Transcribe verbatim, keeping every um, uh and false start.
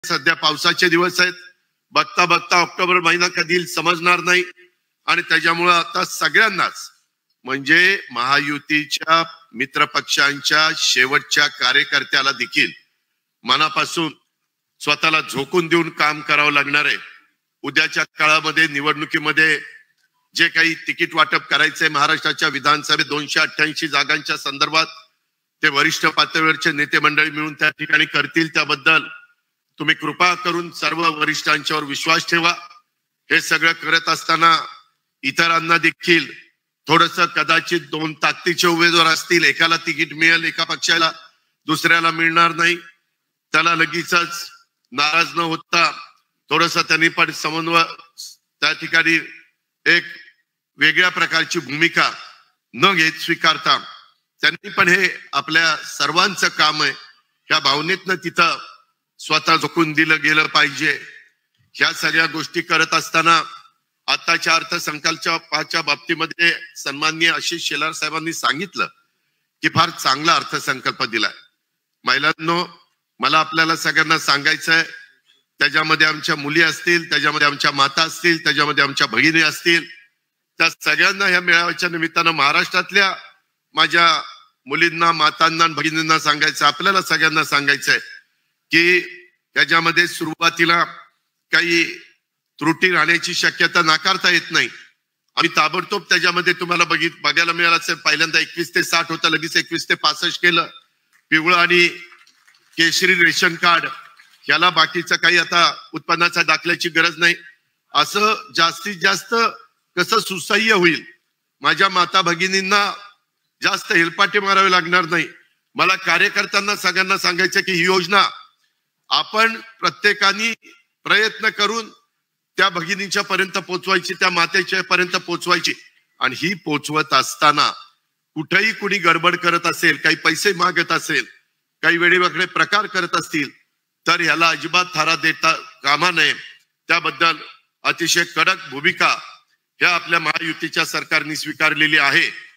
सध्या पावसाचे दिवस आहेत, बघता बघता ऑक्टोबर महिना कधी समजणार नाही आणि त्याच्यामुळे आता सगळ्यांनाच म्हणजे महायुतीच्या मित्रपक्षांच्या शेवटच्या कार्यकर्त्याला देखील मनापासून स्वतःला झोकून देऊन काम करावं लागणार आहे। उद्याच्या काळामध्ये निवडणुकीमध्ये जे काही तिकीट वाटप करायचंय महाराष्ट्राच्या विधानसभेत दोनशे अठ्ठ्याऐंशी जागांच्या संदर्भात ते वरिष्ठ पातळीवरचे नेते मंडळी मिळून त्या ठिकाणी करतील, त्याबद्दल तुम्ही कृपा करून सर्व वरिष्ठांच्यावर विश्वास ठेवा। हे सगळं करत असताना इतरांना देखील थोडस कदाचित दोन ताकदीचे उमेदवार असतील, एकाला तिकीट मिळेल एका पक्षाला दुसऱ्याला मिळणार नाही, त्याला लगेचच नाराज न होता थोडस त्यांनी पण समन्वय त्या ठिकाणी एक वेगळ्या प्रकारची भूमिका न घेत स्वीकारता त्यांनी पण हे आपल्या सर्वांचं काम आहे ह्या भावनेतनं तिथं स्वतः झोकून दिलं गेलं पाहिजे। ह्या सगळ्या गोष्टी करत असताना आताच्या अर्थसंकल्पाच्या बाबतीमध्ये सन्माननीय आशिष शेलार साहेबांनी सांगितलं की फार चांगला अर्थसंकल्प दिलाय। महिलांनो, मला आपल्याला सगळ्यांना सांगायचं आहे, त्याच्यामध्ये आमच्या मुली असतील, त्याच्यामध्ये आमच्या माता असतील, त्याच्यामध्ये आमच्या भगिनी असतील, त्या सगळ्यांना ह्या मेळाव्याच्या निमित्तानं महाराष्ट्रातल्या माझ्या मुलींना, मातांना, भगिनींना सांगायचं, आपल्याला सगळ्यांना सांगायचंय की त्याच्यामध्ये सुरुवातीला काही त्रुटी राहण्याची शक्यता नाकारता येत नाही। आम्ही ताबडतोब त्याच्यामध्ये तुम्हाला बघित बघायला मिळालं असेल, पहिल्यांदा एकवीस ते साठ होता, लगेच एकवीस ते पासष्ट केलं। पिवळं आणि केशरी रेशन कार्ड याला बाकीचं काही आता उत्पन्नाच्या दाखल्याची गरज नाही, असं जास्तीत जास्त कसं सुसह्य होईल, माझ्या माता भगिनींना जास्त हेलपाटे मारावे लागणार नाही। मला कार्यकर्त्यांना सगळ्यांना सांगायचं की ही योजना आपण प्रत्येकाने प्रयत्न करून त्या भगिनींच्या पर्यंत पोहोचवायची, त्या मातेच्या पर्यंत पोहोचवायची। आणि ही पोहोचवत असताना कुठेही कुणी गडबड करत असेल, काही पैसे मागत असेल, काही वेगवेगळे प्रकार करत असतील तर ह्याला अजिबात थारा देता कामा नये। त्याबद्दल अतिशय कडक भूमिका ह्या आपल्या महायुतीच्या सरकारने स्वीकारलेली आहे।